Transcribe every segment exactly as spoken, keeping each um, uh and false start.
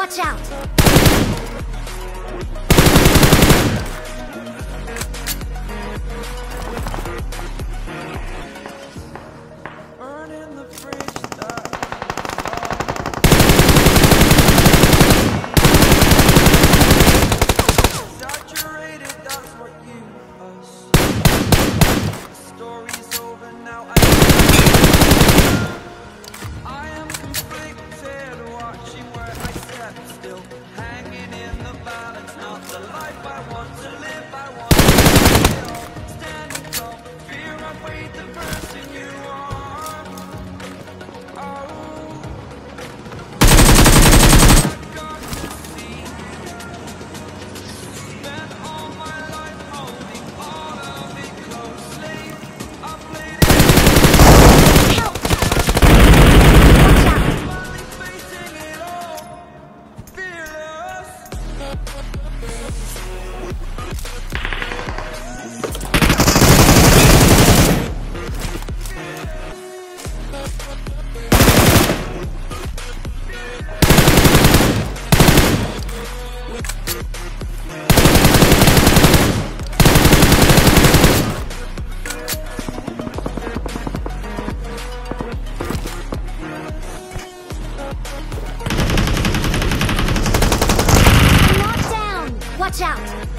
Watch out! Burning the bridge that saturated, that's what you us. The story's over now. I, I am conflicted, watching where I step still, hanging in the balance. Not the life I want to live, I want to feel. Standing tall, fear I weighed the person you are. Watch out!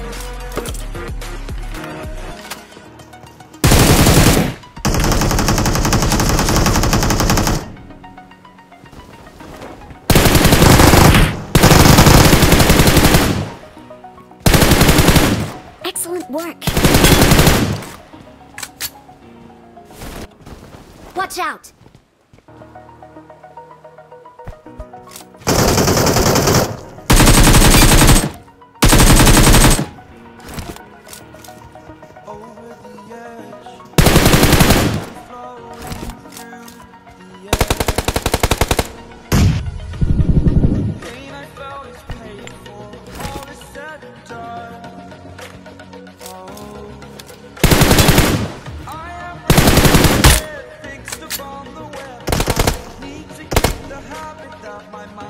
Excellent work! Watch out! Over the edge, flowing through the air. Pain I felt is paid for, all is said and done. Oh, I am prepared, fixed upon the web. I need to keep the habit that my mind